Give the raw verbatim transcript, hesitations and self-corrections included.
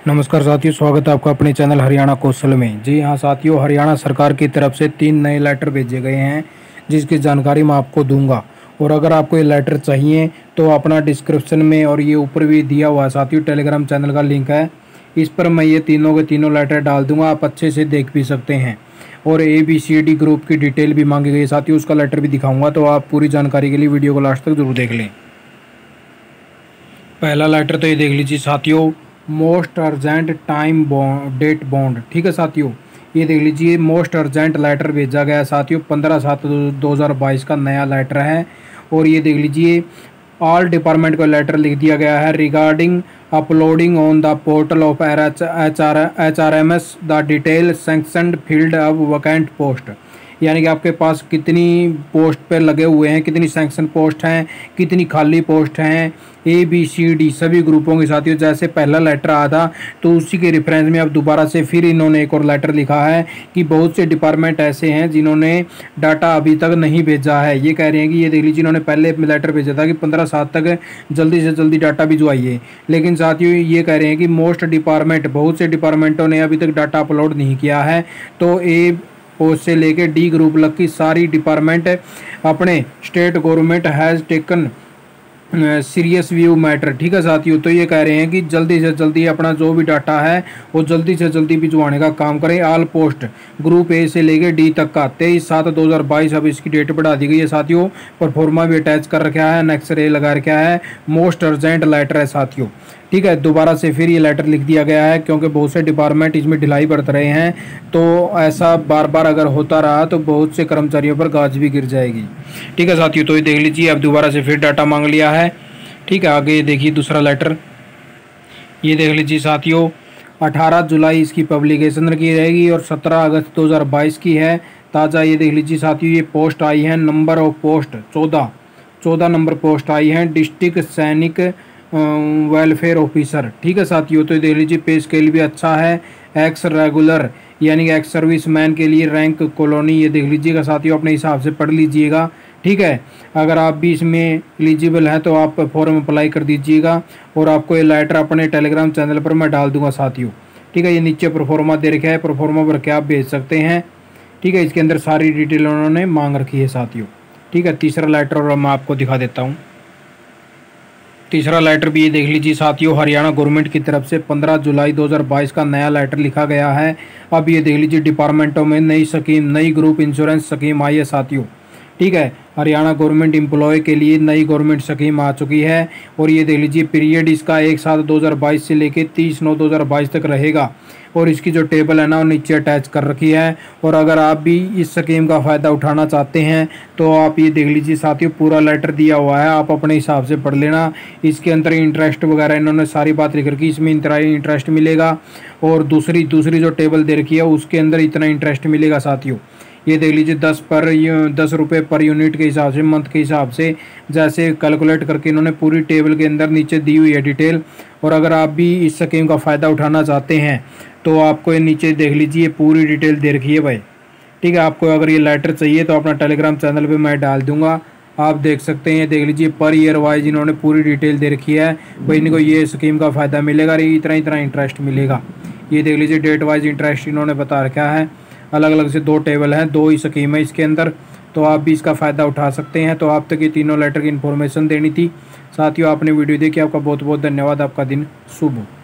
नमस्कार साथियों, स्वागत है आपका अपने चैनल हरियाणा कौशल में। जी हाँ साथियों, हरियाणा सरकार की तरफ से तीन नए लेटर भेजे गए हैं जिसकी जानकारी मैं आपको दूंगा। और अगर आपको ये लेटर चाहिए तो अपना डिस्क्रिप्शन में और ये ऊपर भी दिया हुआ है साथियों, टेलीग्राम चैनल का लिंक है, इस पर मैं ये तीनों के तीनों लेटर डाल दूंगा, आप अच्छे से देख भी सकते हैं। और A B C D group की डिटेल भी मांगी गई है साथियों, उसका लेटर भी दिखाऊंगा, तो आप पूरी जानकारी के लिए वीडियो को लास्ट तक जरूर देख लें। पहला लेटर तो ये देख लीजिए साथियों, most urgent time date bond. ठीक है साथियों, ये देख लीजिए मोस्ट अर्जेंट लेटर भेजा गया साथियों, पंद्रह सात दो हज़ार बाईस का नया लेटर है। और ये देख लीजिए ऑल डिपार्टमेंट को लेटर लिख दिया गया है regarding uploading on the portal of H R H R M S the detail sanctioned field of vacant post. यानी कि आपके पास कितनी पोस्ट पे लगे हुए हैं, कितनी सैंक्शन पोस्ट हैं, कितनी खाली पोस्ट हैं, ए बी सी डी सभी ग्रुपों के साथियों। जैसे पहला लेटर आया था तो उसी के रेफरेंस में अब दोबारा से फिर इन्होंने एक और लेटर लिखा है कि बहुत से डिपार्टमेंट ऐसे हैं जिन्होंने डाटा अभी तक नहीं भेजा है। ये कह रहे हैं कि ये देख लीजिए, इन्होंने पहले लेटर भेजा था कि पंद्रह सात तक जल्दी से जल्दी डाटा भिजवाइए, लेकिन साथियों ये कह रहे हैं कि मोस्ट डिपार्टमेंट बहुत से डिपार्टमेंटों ने अभी तक डाटा अपलोड नहीं किया है। तो ए पोस्ट से लेके डी ग्रुप लग की सारी डिपार्टमेंट अपने state government has taken serious view matter. ठीक है साथियों, तो ये कह रहे हैं कि जल्दी से जल्दी अपना जो भी डाटा है वो जल्दी से जल्दी भिजवाने का काम करें। ऑल पोस्ट ग्रुप ए से लेके डी तक का तेईस सात दो हज़ार बाईस अब इसकी डेट बढ़ा दी गई है साथियों। परफॉर्मा भी अटैच कर रखा है, नेक्स्ट रे लगा रखा है, मोस्ट अर्जेंट लेटर है साथियों। ठीक है, दोबारा से फिर ये लेटर लिख दिया गया है क्योंकि बहुत से डिपार्टमेंट इसमें ढिलाई बरत रहे हैं, तो ऐसा बार बार अगर होता रहा तो बहुत से कर्मचारियों पर गाज भी गिर जाएगी। ठीक है साथियों, तो ये देख लीजिए अब दोबारा से फिर डाटा मांग लिया है। ठीक है, आगे देखिए दूसरा लेटर, ये देख लीजिए साथियों, अठारह जुलाई इसकी पब्लिकेशन की रहेगी और सत्रह अगस्त दो हज़ार बाईस की है ताज़ा। ये देख लीजिए साथियों, ये पोस्ट आई है, नंबर ऑफ पोस्ट चौदह चौदह नंबर पोस्ट आई हैं, डिस्ट्रिक्ट सैनिक वेलफेयर ऑफिसर। ठीक है साथियों, तो देख लीजिए पे स्केल भी अच्छा है, एक्स रेगुलर यानी कि एक्स सर्विस मैन के लिए रैंक कॉलोनी। ये देख लीजिएगा साथियों, अपने हिसाब से पढ़ लीजिएगा। ठीक है, अगर आप भी इसमें एलिजिबल हैं तो आप फॉर्म अप्लाई कर दीजिएगा और आपको ये लेटर अपने टेलीग्राम चैनल पर मैं डाल दूंगा साथियों। ठीक है, ये नीचे प्रोफॉर्मा दे रखा है, प्रोफॉर्मा भर के आप भेज सकते हैं। ठीक है, इसके अंदर सारी डिटेल उन्होंने मांग रखी है साथियों। ठीक है, तीसरा लेटर और मैं आपको दिखा देता हूँ। तीसरा लेटर भी ये देख लीजिए साथियों, हरियाणा गवर्नमेंट की तरफ से पंद्रह जुलाई दो हज़ार बाईस का नया लेटर लिखा गया है। अब ये देख लीजिए डिपार्टमेंटों में नई स्कीम, नई ग्रुप इंश्योरेंस स्कीम आई है साथियों। ठीक है, हरियाणा गवर्नमेंट एम्प्लॉय के लिए नई गवर्नमेंट स्कीम आ चुकी है और ये देख लीजिए पीरियड इसका एक सात दो हज़ार बाईस से लेके तीस नौ दो हज़ार बाईस तक रहेगा। और इसकी जो टेबल है ना वो नीचे अटैच कर रखी है। और अगर आप भी इस स्कीम का फ़ायदा उठाना चाहते हैं तो आप ये देख लीजिए साथियों, पूरा लेटर दिया हुआ है, आप अपने हिसाब से पढ़ लेना। इसके अंदर इंटरेस्ट वगैरह इन्होंने सारी बात लिख रखी, इसमें इतना इंटरेस्ट मिलेगा और दूसरी दूसरी जो टेबल दे रखी है उसके अंदर इतना इंटरेस्ट मिलेगा साथियों। ये देख लीजिए दस पर दस रुपये पर यूनिट के हिसाब से, मंथ के हिसाब से जैसे कैलकुलेट करके इन्होंने पूरी टेबल के अंदर नीचे दी हुई है डिटेल। और अगर आप भी इस स्कीम का फ़ायदा उठाना चाहते हैं तो आपको ये नीचे देख लीजिए पूरी डिटेल दे रखी है भाई। ठीक है, आपको अगर ये लेटर चाहिए तो अपना टेलीग्राम चैनल पे मैं डाल दूंगा, आप देख सकते हैं। देख लीजिए पर ईयर वाइज इन्होंने पूरी डिटेल दे रखी है भाई, इनको ये स्कीम का फ़ायदा मिलेगा, इतना इतना इंटरेस्ट मिलेगा। ये देख लीजिए डेट वाइज इंटरेस्ट इन्होंने बता रखा है, अलग अलग से दो टेबल हैं, दो ही स्कीम है इसके अंदर, तो आप भी इसका फ़ायदा उठा सकते हैं। तो आप तक ये तीनों लेटर की इन्फॉर्मेशन देनी थी साथियों। आपने वीडियो देखी, आपका बहुत बहुत धन्यवाद, आपका दिन शुभ हो।